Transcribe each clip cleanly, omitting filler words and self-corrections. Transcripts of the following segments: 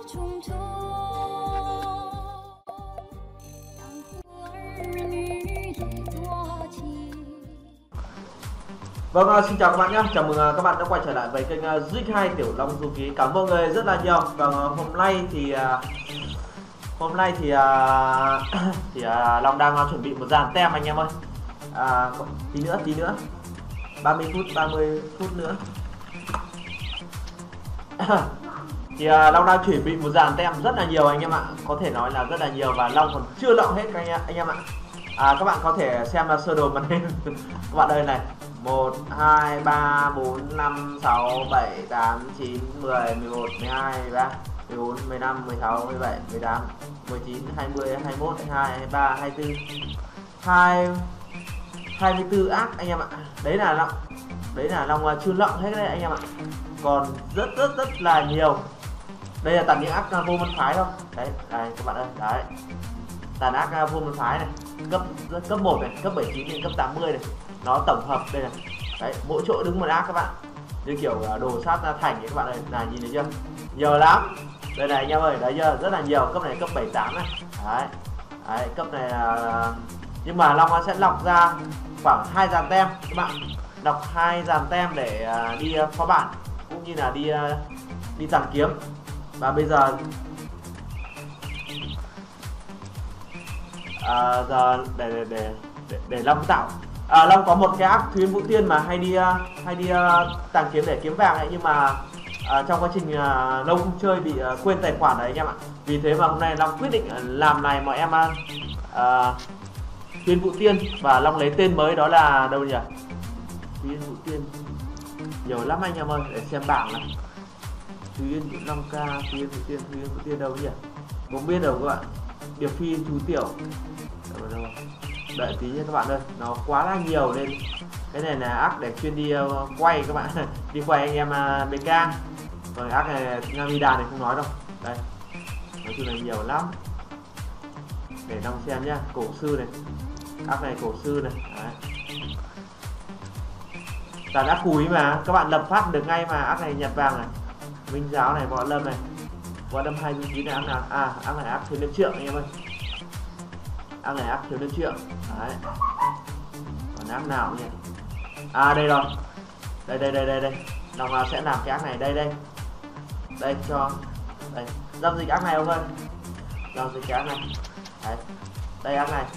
Vâng, xin chào các bạn nhé. Chào mừng các bạn đã quay trở lại với kênh Zig2 Tiểu Long Du Ký. Cảm ơn mọi người rất là nhiều. Và hôm nay thì Long đang chuẩn bị một dàn tem anh em ơi. Tí nữa 30 phút nữa thì Long đang chuẩn bị một dàn tem rất là nhiều anh em ạ, có thể nói là rất là nhiều và Long còn chưa lộng hết anh em ạ. Các bạn có thể xem là sơ đồ màn hình các bạn ơi này, 1 2 3 4 5 6 7 8 9 10 11 12 13 14 15 16 17 18 19 20 21 22 23 24 24 ác anh em ạ. Đấy là Long chưa lộng hết đấy anh em ạ, còn rất là nhiều. Đây là toàn những ác vô môn phái thôi. Đấy các bạn ơi, đấy toàn ác vô môn phái này, cấp 1 này, cấp 79 đến cấp 80 này, nó tổng hợp đây này. Đấy, mỗi chỗ đứng một ác các bạn, như kiểu đồ sát thành ấy các bạn ơi, là nhìn thấy chưa, nhiều lắm. Đây này anh em ơi, đấy chưa, rất là nhiều. Cấp này cấp 78 này, đấy cấp này là... nhưng mà Long sẽ lọc ra khoảng 2 dàn tem các bạn, đọc 2 dàn tem để đi phó bản cũng như là đi tàng kiếm. Và bây giờ để Long tạo Long có một cái ác Thúy Vũ Tiên mà hay đi tàng kiếm để kiếm vàng ấy, nhưng mà trong quá trình lâu không chơi bị quên tài khoản đấy anh em ạ. Vì thế mà hôm nay Long quyết định làm này mọi em Thúy Vũ Tiên, và Long lấy tên mới đó là đâu nhỉ, Thúy Vũ Tiên nhiều lắm anh em ơi, để xem bảng này. Thúy Yên Vũ 5k, Thúy Yên Vũ Tiên đâu nhỉ, không biết đâu các bạn. Điệp Phi Chú Tiểu đâu. Đợi tí nha các bạn ơi, nó quá là nhiều nên cái này là ác để chuyên đi quay các bạn đi quay anh em BK. Còn ác này Namida này không nói đâu. Đây, nói chung là nhiều lắm, để Long xem nhá. Cổ sư này, ác này cổ sư này, đấy. Toàn ác cùi mà các bạn lập phát được ngay mà. Ác này nhật vàng này, Minh Giáo này, Võ Lâm này, Võ Lâm 29 này, ác nào ác này ác Thiếu Niên Trượng anh em ơi, ác này ác Thiếu Niên Trượng đấy. Còn ác nào nhỉ, đây rồi, đây Long sẽ làm cái ác này, đây cho đây giao dịch ác này ông ơi, giao dịch cái ác này đấy. Đây ác này,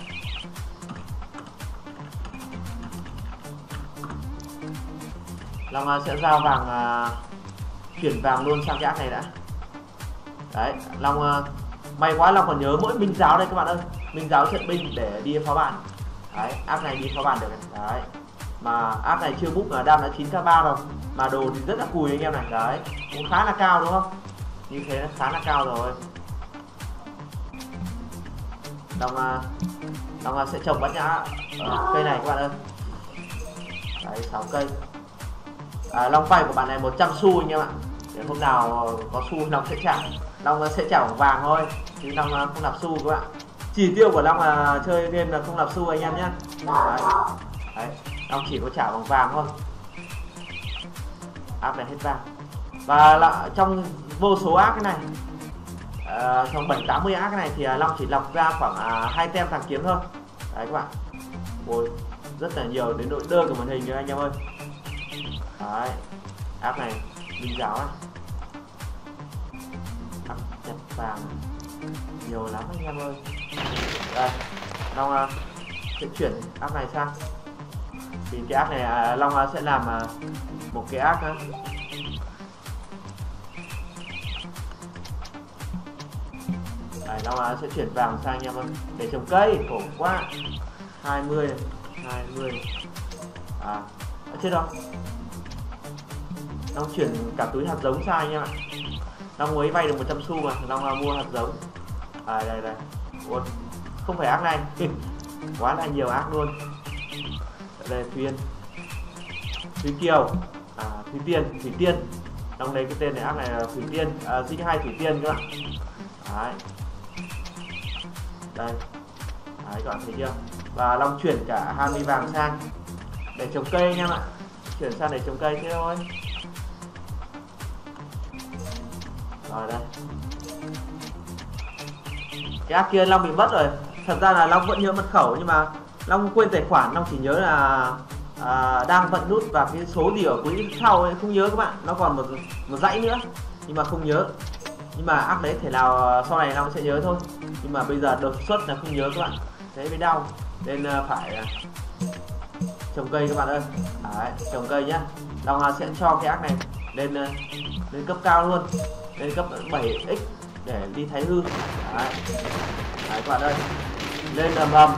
Long sẽ giao vàng, chuyển vàng luôn sang cái ác này đã. Đấy, Long may quá Long còn nhớ mỗi Minh Giáo đây các bạn ơi, Minh Giáo trận binh để đi phá bản. Đấy, ác này đi phá bản được này. Đấy, mà ác này chưa book là đam đã 9k3 rồi, mà đồ thì rất là cùi anh em này. Đấy, cũng khá là cao đúng không, như thế là khá là cao rồi. Long sẽ trồng bát nhã cây này các bạn ơi. Đấy, 6 cây. Long vay của bạn này 100 xu anh em ạ, để hôm nào có xu Long sẽ trả. Long sẽ trả bằng vàng thôi, chứ Long không nạp xu các bạn. Chỉ tiêu của Long là chơi game là không nạp xu anh em nhé. Đấy, Long chỉ có trả bằng vàng thôi. Áp này hết vàng. Và là trong vô số ác cái này, trong 780 ác cái này thì Long chỉ lọc ra khoảng 2 tem tàng kiếm thôi. Đấy các bạn. Ôi, rất là nhiều, đến đội đơ của màn hình rồi anh em ơi. Đấy, áp này Minh Giáo này, áp nhật vàng nhiều lắm anh em ơi. Đây, Long sẽ chuyển áp này sang, thì cái áp này Long sẽ làm một cái áp nữa. Đây, Long sẽ chuyển vàng sang anh em ơi, để trồng cây khổ quá. 20 chết đâu. Long chuyển cả túi hạt giống sang anh em ạ. Long mới vay được 100 xu mà Long mua hạt giống. Đây ủa, không phải ác này quá là nhiều ác luôn. Đây Thúy Kiều, Thúy Tiên. Long lấy cái tên này, ác này là Thúy Tiên, Zig2 Thúy Tiên các bạn. Đấy, các bạn thấy chưa. Và Long chuyển cả 20 vàng sang để trồng cây anh em ạ, chuyển sang để trồng cây thế thôi. Rồi đây, Cái app kia Long bị mất rồi. Thật ra là Long vẫn nhớ mật khẩu nhưng mà Long quên tài khoản. Long chỉ nhớ là đang vận nút và cái số gì ở cuối sau ấy, không nhớ các bạn. Nó còn một dãy nữa nhưng mà không nhớ. Nhưng mà app đấy thể nào sau này Long sẽ nhớ thôi. Nhưng mà bây giờ đột xuất là không nhớ các bạn. Thế mới đau. Nên phải trồng cây các bạn ơi. Đấy, trồng cây nhá. Long sẽ cho cái app này lên cấp cao luôn. Lên cấp 7x để đi thái hư. Đấy. Đấy các bạn ơi. Lên ầm ầm.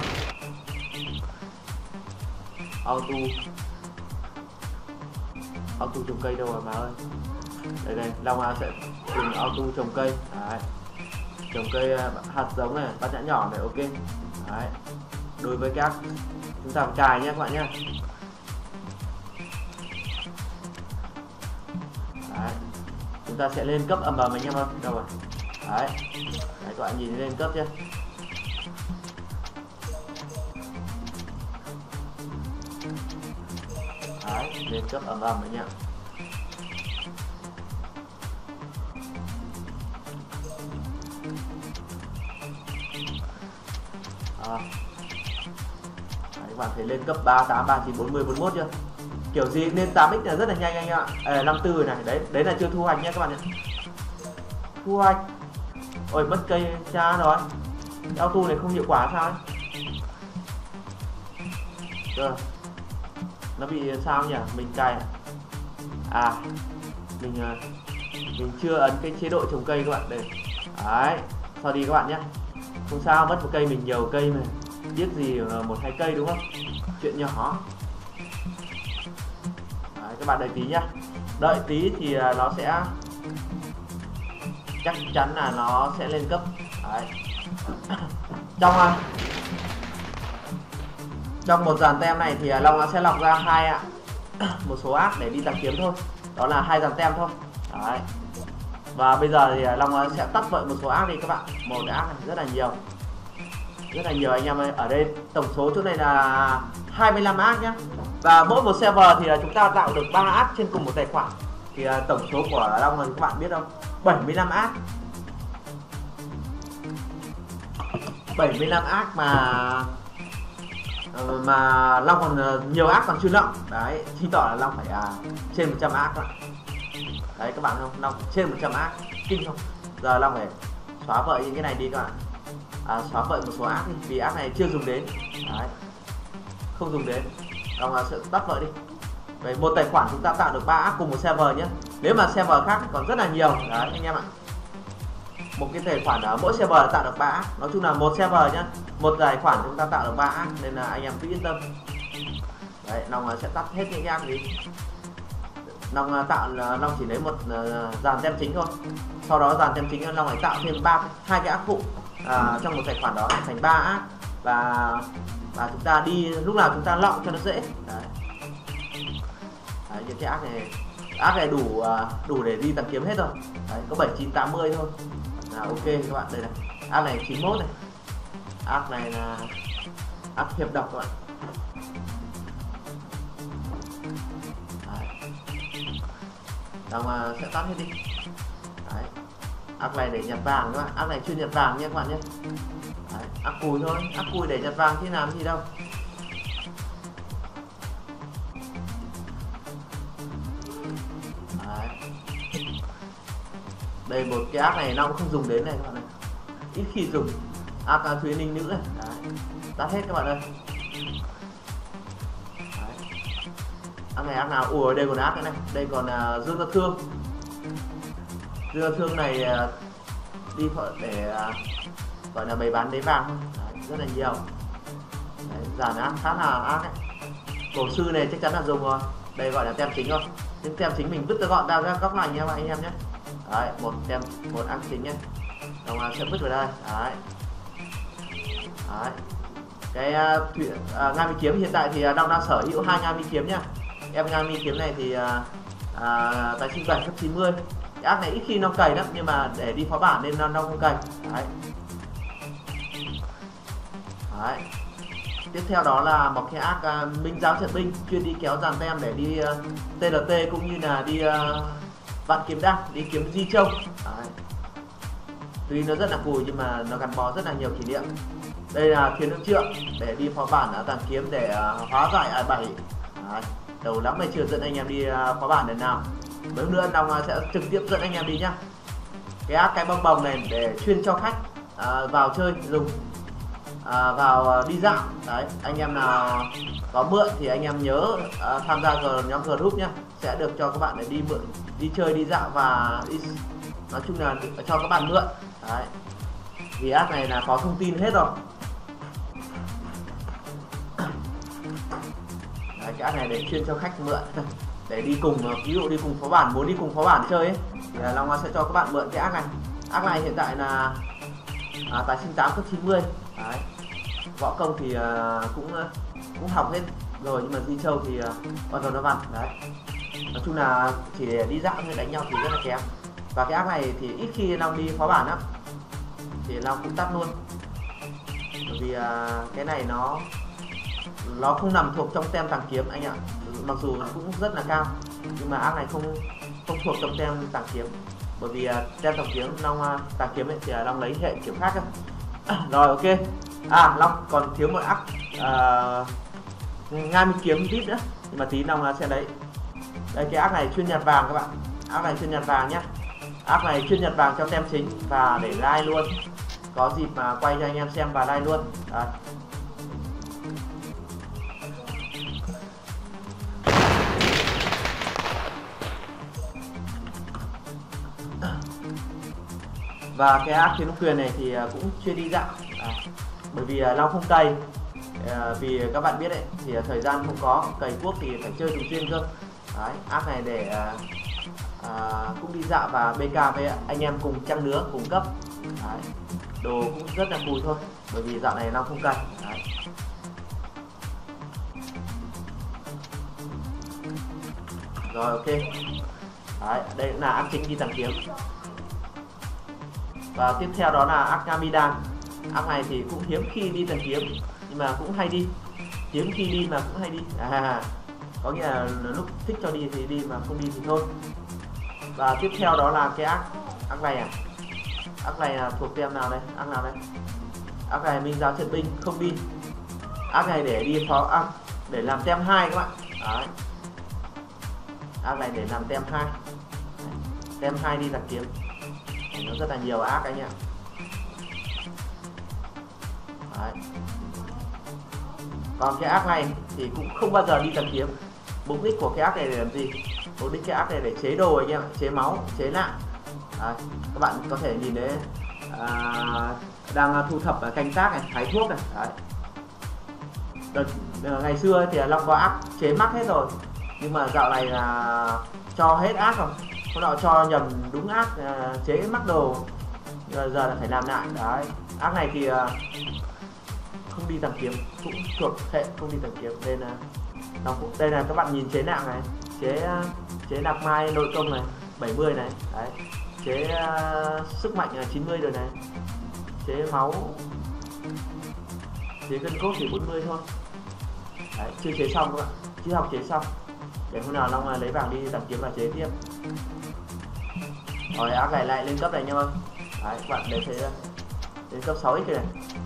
Auto trồng cây đâu rồi mà ơi. Đây Long sẽ dùng auto trồng cây. Đấy. Trồng cây hạt giống này, bát nhãn nhỏ này, ok. Đấy. Đối với các chúng ta phải cài nhé các bạn nhé. Đấy. Chúng ta sẽ lên cấp ầm ầm anh em ơi. Đâu rồi? Đấy. Đấy các bạn nhìn lên cấp chưa? Đấy, lên cấp ầm ầm anh em. Đấy, các bạn thấy lên cấp 38, 39, 40, 41 chưa? Kiểu gì lên 8x là rất là nhanh anh em ạ. 54 này, đấy là chưa thu hoạch nhé các bạn nhé. Thu hoạch. Ôi mất cây cha rồi. Auto này không hiệu quả sao ấy? Rồi. Nó bị sao nhỉ? Mình cài mình chưa ấn cái chế độ trồng cây các bạn đây. Đấy, sau đi các bạn nhé. Không sao, mất một cây mình nhiều cây mà. Biết gì một hai cây đúng không? Chuyện nhỏ. Đấy, các bạn đợi tí nhá. Đợi tí thì nó sẽ chắc chắn là nó sẽ lên cấp. Đấy. Trong một dàn tem này thì Long sẽ lọc ra một số app để đi tìm kiếm thôi. Đó là 2 dàn tem thôi. Đấy. Và bây giờ thì Long sẽ tắt vậy một số app đi các bạn. Một cái app này rất là nhiều. Rất là nhiều anh em ơi. Ở đây tổng số chỗ này là 25 app nhé. Và mỗi một server thì chúng ta tạo được 3 app trên cùng một tài khoản. Thì tổng số của Long thì các bạn biết không? 75 app. 75 app mà Long còn nhiều app còn chưa lộng. Đấy, chứng tỏ là Long phải trên 100 app đó. Đấy các bạn không? Long trên 100 app. Kinh không? Giờ Long phải xóa vợi những cái này đi các bạn. Xóa vợi một số app đi vì app này chưa dùng đến. Đấy. Không dùng đến. Long sẽ tắt vợi đi. Vậy một tài khoản chúng ta tạo được 3 app cùng một server nhé. Nếu mà server khác còn rất là nhiều. Đấy anh em ạ. Một cái tài khoản ở mỗi server tạo được 3 app. Nói chung là một server nhá. Một tài khoản chúng ta tạo được 3 app nên là anh em cứ yên tâm. Đấy, Long sẽ tắt hết những cái app đi. Long chỉ lấy một dàn tem chính thôi. Sau đó dàn tem chính Long phải tạo thêm hai cái app phụ trong một tài khoản đó thành 3 app và chúng ta đi lúc nào chúng ta lọng cho nó dễ. Đấy. Đấy, những cái app này đủ để đi tìm kiếm hết rồi. Đấy, có 79, 80 thôi. Ok các bạn, đây này. App này 91 này. App này là app hiệp độc các bạn. Long sẽ tắt hết đi. Đấy. App này để nhặt vàng các bạn. App này chuyên nhặt vàng nha các bạn nhé. Đấy. App cùi thôi. App cùi để nhặt vàng chứ làm gì đâu. Đấy. Đây một cái app này Long không dùng đến này các bạn này. Ít khi dùng. App Thúy Ninh nữ này. Đấy. Tắt hết các bạn ơi. App này app nào? Ủa đây còn app nữa này. Đây còn Dương Gia Thương. Dương Gia Thương này đi để gọi là bày bán đế vàng thôi. Đấy, rất là nhiều. Đấy, dàn app khá là app đấy. Cổ sư này chắc chắn là dùng rồi. Đây gọi là tem chính thôi. Nhưng tem chính mình vứt ra gọn ra góc này nha anh em nhé. Đấy, một app chính nhé. Đồng sẽ vứt vào đây. Đấy. Đấy. Cái Nga Mi Kiếm hiện tại thì Long đang sở hữu 2 Nga Mi Kiếm nhá. Em Nga Mi Kiếm này thì tài sinh 7 cấp 90. Cái app này ít khi nó cày lắm nhưng mà để đi phá bản nên nó không cày. Đấy. Đấy. Tiếp theo đó là một cái app Minh Giáo Trận Binh chuyên đi kéo dàn tem để đi TLT cũng như là đi vạn kiếm đăng, đi kiếm Di Châu. Đấy. Tuy nó rất là cùi nhưng mà nó gắn bó rất là nhiều kỷ niệm. Đây là Thiên Nữ Trượng để đi phó bản ở Tàn Kiếm để hóa giải A7. Đầu lắm mà chưa dẫn anh em đi phó bản lần nào. Mấy nữa Long sẽ trực tiếp dẫn anh em đi nhá. Cái bong bồng này để chuyên cho khách vào chơi dùng, vào đi dạo. Đấy, anh em nào có mượn thì anh em nhớ tham gia nhóm group nhá, sẽ được cho các bạn để đi mượn, đi chơi, đi dạo và đi, nói chung là cho các bạn mượn. Đấy, vì app này là có thông tin hết rồi. Đấy, cái app này để chuyên cho khách mượn để đi cùng, ví dụ đi cùng phó bản, muốn đi cùng phó bản chơi ấy, thì Long sẽ cho các bạn mượn cái app này. App này hiện tại là tái sinh 8 cấp 90. Đấy, võ công thì cũng học hết rồi, nhưng mà di châu thì hoàn toàn nó vặn. Đấy, nói chung là chỉ để đi dạo hay đánh nhau thì rất là kém. Và cái app này thì ít khi Long đi phó bản lắm, thì Long cũng tắt luôn, bởi vì cái này nó không nằm thuộc trong tem Tàng Kiếm anh ạ. Mặc dù nó cũng rất là cao nhưng mà app này không thuộc trong tem Tàng Kiếm, bởi vì tem Tàng Kiếm Tàng Kiếm ấy thì Long lấy hệ kiểu khác cơ. Rồi, ok. Long còn thiếu một app Nga Mi Kiếm VIP nữa, nhưng mà tí Long sẽ lấy. Đây, cái app này chuyên nhặt vàng các bạn. App này chuyên nhặt vàng nhá. App này chuyên nhặt vàng cho tem chính và để like luôn. Có dịp mà quay cho anh em xem và like luôn. Đấy. Và cái app Thiên Long Quyền này thì cũng chuyên đi dạo. Bởi vì Long không cày, vì các bạn biết đấy, thì thời gian không có, cày cuốc thì phải chơi thường xuyên cơ. Đấy, app này để cũng đi dạo và BK với anh em cùng trang lứa, cùng cấp. Đấy, đồ cũng rất là cùi thôi, bởi vì dạo này Long không cày. Đấy. Rồi, ok. Đấy, đây cũng là app chính đi Tàng Kiếm. Và tiếp theo đó là app Ngamidan. App này thì cũng hiếm khi đi Tàng Kiếm nhưng mà cũng hay đi, hiếm khi đi mà cũng hay đi. Có nghĩa là lúc thích cho đi thì đi, mà không đi thì thôi. Và tiếp theo đó là cái app này. App này là thuộc tem nào đây? App nào đây? App này Minh Giáo Trận Binh không đi. App này để đi phó để làm tem 2 các bạn. Đấy. App này để làm tem 2. Tem 2 đi Tàng Kiếm. Nó rất là nhiều app anh ạ. Đấy. Còn cái app này thì cũng không bao giờ đi Tàng Kiếm. Mục đích của cái app này để làm gì? Mục đích cái app này để chế đồ anh em, chế máu, chế nạn. Đấy. Các bạn có thể nhìn thấy đang thu thập canh tác này, hái thuốc này. Đấy. Ngày xưa thì Long có app chế mắc hết rồi, nhưng mà dạo này là cho hết app rồi. Hôm nọ cho nhầm đúng app chế mắc đồ, giờ là phải làm lại. Đấy, app này thì không đi Tàng Kiếm, cũng thuộc hệ không đi Tàng Kiếm, nên là nó cũng, đây là các bạn nhìn chế nạng này, chế nạc mai nội công này 70 này. Đấy, chế sức mạnh là 90 rồi này, chế máu, chế gân cốt thì 40 thôi. Đấy, chưa chế xong các bạn, chưa học chế xong, để hôm nào Long lấy vàng đi Tàng Kiếm và chế tiếp. Rồi app này lại lên cấp này nha ơi. Đấy, các bạn để thấy đến cấp 6x này.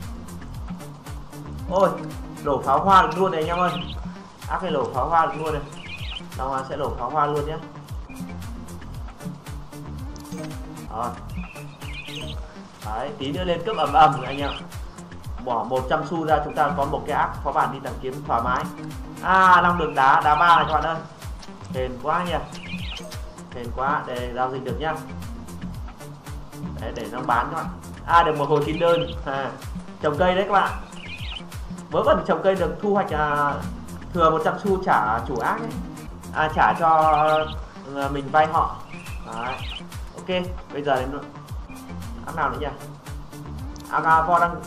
Ôi, đổ pháo hoa được luôn này anh em ơi. App này đổ pháo hoa được luôn này. Long sẽ đổ pháo hoa luôn nhé. Rồi. Đấy, tí nữa lên cấp ầm ầm rồi anh em. Bỏ 100 xu ra chúng ta có một cái app phó bản đi Tàng Kiếm thoải mái. Long được đá 3 này các bạn ơi. Hên quá nhỉ. Hên quá, để giao dịch được nhá. Đấy, để nó bán các bạn. Được một hồi tin đơn. Trồng cây đấy các bạn. Vớ vẩn trồng cây được thu hoạch thừa 100 xu trả chủ ác ấy. Trả cho mình vay họ. Đấy. Ok, bây giờ đến app nào nữa nhỉ? Vo đang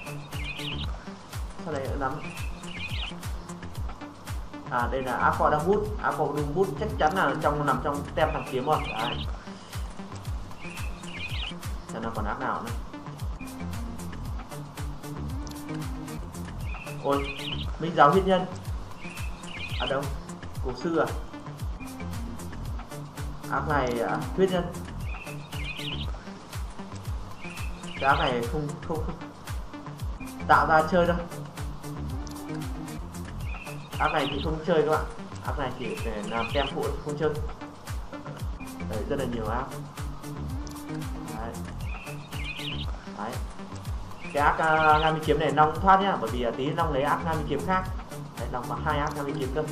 sao đây lắm. Đây là app đang bút. App đang bút chắc chắn là nằm trong tem Tàng Kiếm rồi. Đấy. Xem nó còn app nào nữa. Ôi, Minh Giáo Huyết Nhân. Đâu? Cổ sư à? App này Huyết Nhân. cái ác này không tạo ra chơi đâu. Ác này thì không chơi các bạn, ác này chỉ để làm tem phụ không chơi. Đấy, rất là nhiều ác. Đấy. Đấy. Cái ác Nga Mi kiếm này Long thoát nhá, bởi vì tí Long lấy ác Nga Mi kiếm khác. Đấy, Long có 2 ác Nga Mi kiếm cơ.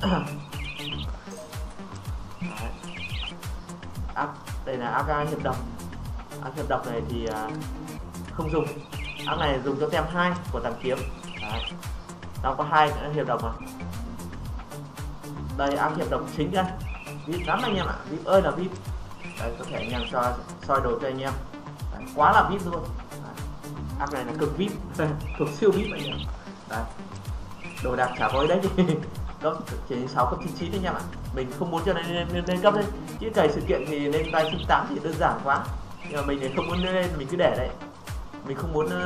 Đấy. Ác đây là ác hiệp độc. Ác hiệp độc này thì không dùng. Ác này dùng cho tem 2 của thằng kiếm. Đấy. Long có 2 hiệp độc mà. Đây ác hiệp độc chính đây. VIP lắm anh em ạ, VIP ơi là VIP. Đấy, có thể anh em soi đồ cho anh em. Đấy, quá là VIP luôn. Đấy. Ác này là cực VIP, cực siêu VIP anh em. Đấy. Đồ đạc chả có đấy chứ. Cấp chỉ 6 cấp 99 anh em ạ. Mình không muốn cho nên cấp lên. Chứ cày sự kiện thì lên tay 98 thì đơn giản quá. Nhưng mà mình thì không muốn lên, mình cứ để đấy. Mình không muốn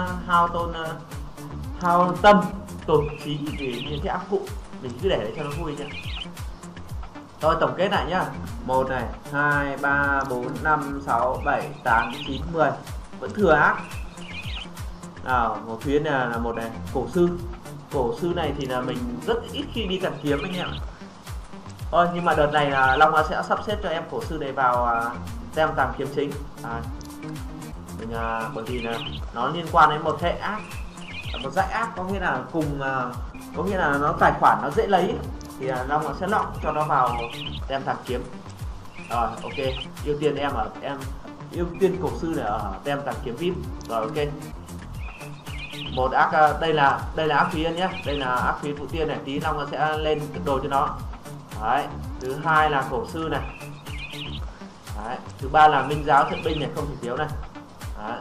hao tâm tổn trí vì những cái ác phụ. Mình cứ để đấy cho nó vui nhá. Thôi tổng kết lại nhá. 1 này, 2, 3, 4, 5, 6, 7, 8, 9, 10. Vẫn thừa ác. Nào, một phía là một này, cổ sư. Cổ sư này thì là mình rất ít khi đi cần kiếm anh em. Thôi nhưng mà đợt này là Long sẽ sắp xếp cho em cổ sư này vào tem tàng kiếm chính. Mình bởi vì là nó liên quan đến một hệ ác, một dãy ác, có nghĩa là có nghĩa là nó tài khoản nó dễ lấy thì Long sẽ lọc cho nó vào tem tàng kiếm. Rồi ok, ưu tiên em ưu tiên cổ sư này ở tem tàng kiếm VIP. Rồi ok. Một ác đây là ác phí nhé, đây là ác phí phụ tiên này, tí Long sẽ lên đồ cho nó. Đấy, thứ hai là cổ sư này. Đấy, thứ ba là minh giáo thượng binh này, không thể thiếu này. Đấy.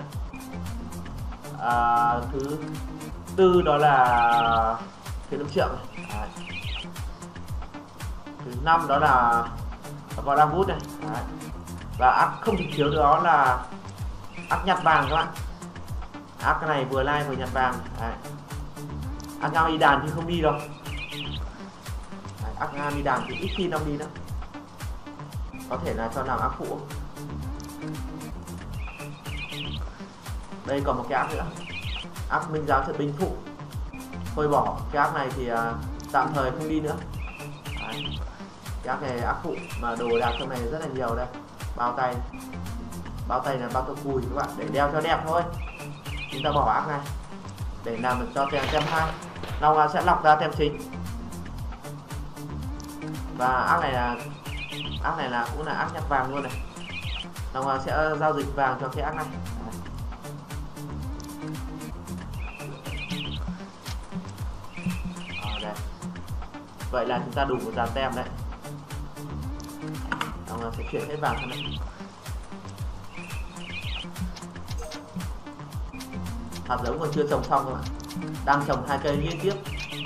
Thứ tư đó là thiên lâm trượng này. Đấy. Thứ năm đó là vào đam bút này. Đấy. Và ác không thể thiếu đó là ác nhặt vàng các bạn. Ác cái này vừa like vừa nhặt vàng. Đấy. Ác ngao y đàn thì không đi đâu. Đấy, ác ngao y đàn thì ít khi năm đi nữa. Có thể là cho làm ác phụ. Đây còn một cái ác nữa, ác minh giáo trợ binh phụ. Thôi bỏ cái ác này thì tạm thời không đi nữa. Đấy. Cái ác này ác phụ mà đồ đạc trong này rất là nhiều đây. Bao tay là bao tay cùi các bạn, để đeo cho đẹp thôi. Chúng ta bỏ ác này để làm được cho tem 2. Long sẽ lọc ra tem chính. Và ác này là cũng là ác nhặt vàng luôn này. Long sẽ giao dịch vàng cho cái ác này. Đây. Vậy là chúng ta đủ một dàn tem đấy. Long sẽ chuyển hết vàng sang đây. Hạt giống còn chưa trồng xong các bạn, đang trồng 2 cây liên tiếp.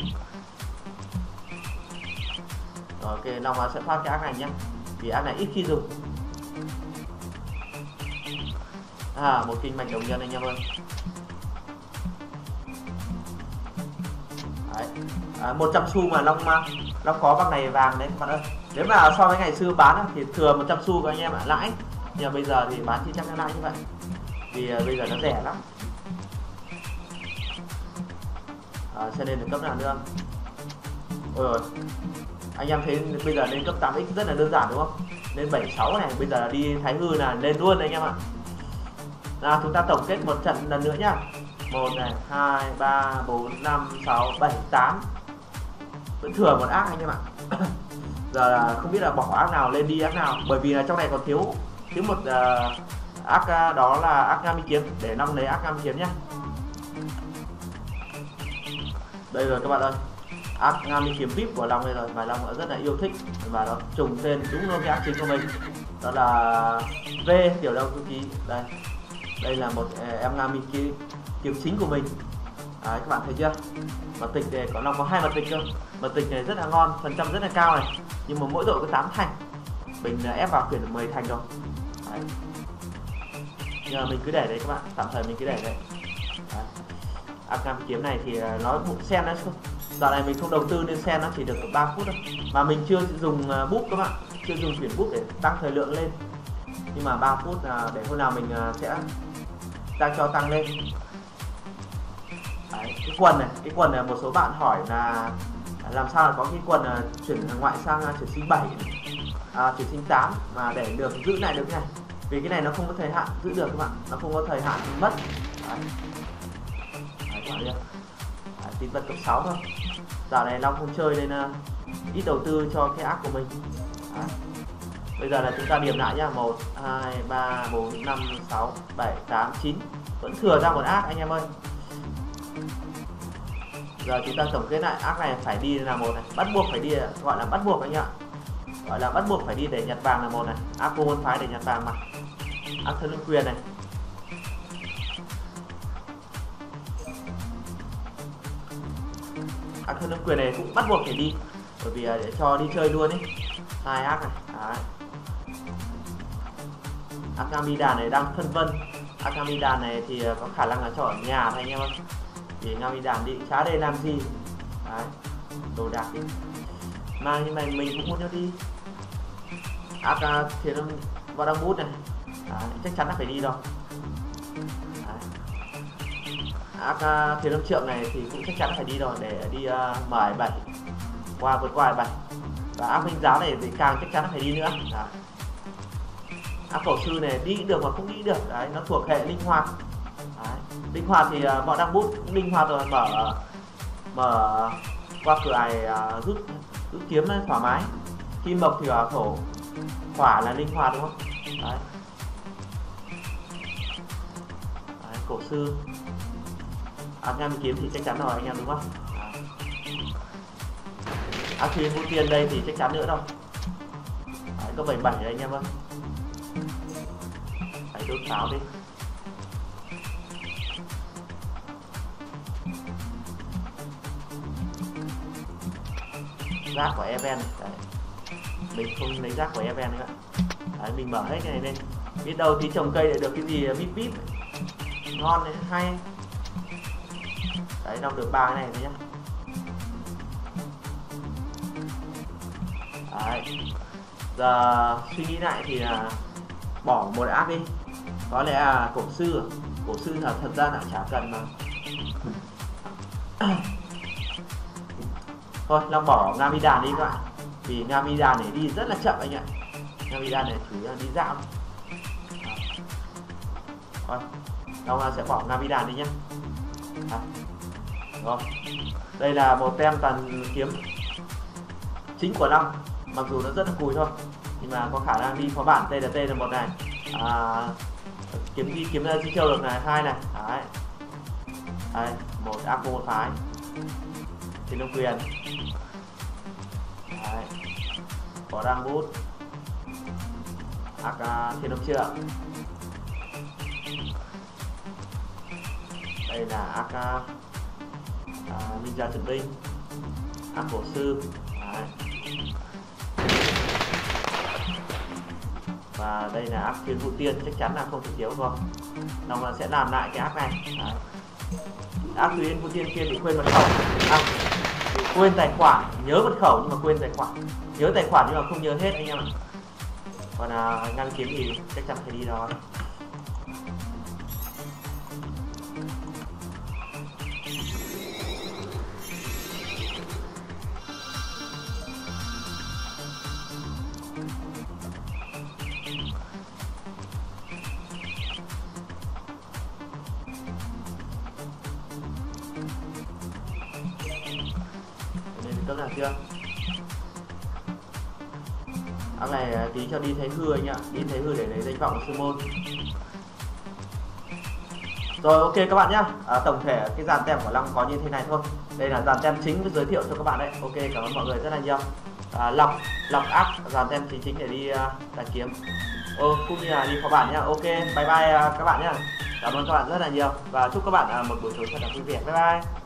Rồi ok, Long sẽ thoát cái ác này nhé, vì ác này ít khi dùng. Một kinh mạch đồng nhân anh em ơi. Đấy. 100 xu mà Long có bằng này vàng đấy các bạn ơi. Nếu mà so với ngày xưa bán thì thừa 100 xu của anh em ạ, lãi. Nhưng mà bây giờ thì bán thì chắc nó lãi như vậy, vì bây giờ nó rẻ lắm. Sẽ lên được cấp nào nữa. Ôi rồi, anh em thấy bây giờ lên cấp 8x rất là đơn giản đúng không? Lên 76 này, bây giờ là đi Thái Hư là lên luôn anh em ạ. Nào chúng ta tổng kết một trận lần nữa nhá. 1 này, 2, 3, 4, 5, 6, 7, 8. Vẫn thừa một ác anh em ạ. Giờ là không biết là bỏ ác nào lên đi ác nào, bởi vì là trong này còn thiếu một ác, đó là ác Nga Mi kiếm, để Long lấy ác Nga Mi kiếm nhá. Đây rồi các bạn ơi, ác Nga Mi kiếm VIP của Long đây rồi, và Long đã rất là yêu thích và nó trùng tên đúng luôn cái ác chính của mình, đó là V tiểu đông thư ký. Đây là một em Nga Mi kiếm chính của mình. Đấy, các bạn thấy chưa? Mật tịch này có Long có 2 mật tịch cơ. Mật tịch này rất là ngon, phần trăm rất là cao này, nhưng mà mỗi đội có 8 thành, mình ép vào quyển được 10 thành rồi. Đấy. Nhưng mà mình cứ để đấy các bạn, tạm thời mình cứ để đấy. Ác Nga Mi kiếm này thì nó sen nó không, dạo này mình không đầu tư nên sen nó chỉ được 3 phút thôi, mà mình chưa dùng búp các bạn, chưa dùng chuyển búp để tăng thời lượng lên. Nhưng mà 3 phút là để hôm nào mình sẽ đang cho tăng lên. Đấy, cái quần này một số bạn hỏi là làm sao là có cái quần chuyển ngoại sang chuyển sinh 7 chuyển sinh 8 mà để được giữ lại được cái này, vì cái này nó không có thời hạn giữ được các bạn, nó không có thời hạn mất. Đấy. Đấy, các bạn tín vật cấp 6 thôi. Dạo này Long không chơi nên ít đầu tư cho cái ác của mình. Đấy. Bây giờ là chúng ta điểm lại nhá, 1 2 3 4 5 6 7 8 9, vẫn thừa ra một ác anh em ơi. Giờ chúng ta tổng kết lại, ác này phải đi là một này, bắt buộc phải đi, gọi là bắt buộc anh ạ, gọi là bắt buộc phải đi để nhặt vàng là một này, ác vô môn phái để nhặt vàng mà, ác thân lương quyền này, ác thân lương quyền này cũng bắt buộc phải đi, bởi vì để cho đi chơi luôn ấy, hai ác này. Đấy. Ác Ngamidan này đang phân vân, ác Ngamidan này thì có khả năng là cho ở nhà thôi anh em ơi, vì Ngamidan đi chả đây làm gì. Đấy. Đồ đạc đi mang, nhưng mà mình cũng muốn cho đi. Ác thì nó vào đang bút này. Đấy, chắc chắn là phải đi rồi. Ác thì lâm trượng này thì cũng chắc chắn phải đi rồi, để đi M7 qua vượt qua 7, và ác minh giáo này thì càng chắc chắn phải đi nữa. Đấy. Ác cổ sư này đi được mà cũng đi được. Đấy, nó thuộc hệ linh hoạt. Đấy. Linh hoạt thì bọn đang bút cũng linh hoạt rồi, mở qua cửa ải rút kiếm thoải mái. Kim mộc thì ở thổ hỏa là linh hoạt đúng không? Đấy. Đấy, cổ sư Nam kiếm thì chắc chắn rồi anh em đúng không? Thuyền ưu tiên đây thì chắc chắn nữa đâu. Đấy, có 77 rồi anh em ơi. Hãy đốt pháo đi. Rác của Even. Đấy. Mình không lấy rác của Even nữa. Đấy, mình mở hết cái này lên. Biết đâu tí trồng cây để được cái gì bíp bíp. Ngon này, hay. Đấy, đọc được 3 cái này thôi nhá. Đấy. Giờ suy nghĩ lại thì là bỏ một áp đi. Có lẽ là cổ sư là thật ra là chả cần mà. Thôi, Long bỏ Ngamidan đi các bạn. Vì Ngamidan này đi rất là chậm anh ạ. Ngamidan này chủ yếu là đi dạo. Thôi, Long sẽ bỏ Ngamidan đi nhé. Rồi. Đây là một tem tàn kiếm chính của Long. Mặc dù nó rất là cùi thôi, nhưng mà có khả năng đi phó bản TNT là một này, kiếm ra di châu được này, 2 này. Đấy. Đây, một áp một phái thiên đông quyền. Đấy. Có đang bút ác thiên đông trượng. Đây là ác minh gia trận binh, ác cổ sư. Đấy. Và đây là ác thiên vũ tiên, chắc chắn là không thể thiếu rồi. Long sẽ làm lại cái ác này. Đấy. Ác thiên vũ tiên kia bị quên mật khẩu, bị quên tài khoản, nhớ mật khẩu nhưng mà quên tài khoản, nhớ tài khoản nhưng mà không nhớ hết anh em ạ. Còn ngăn kiếm thì chắc chắn phải đi rồi. Cấp nào chưa? Ác này tí cho đi thấy hư anh ạ, đi thấy hư để lấy danh vọng của sư môn. Rồi, ok các bạn nhá. Tổng thể cái dàn tem của Long có như thế này thôi. Đây là dàn tem chính giới thiệu cho các bạn đấy. Ok, cảm ơn mọi người rất là nhiều. Lọc ác dàn tem chính để đi đánh kiếm. Cũng như là đi phó bản nhá. Ok, bye bye các bạn nhá. Cảm ơn các bạn rất là nhiều và chúc các bạn một buổi tối thật là vui vẻ. Bye bye.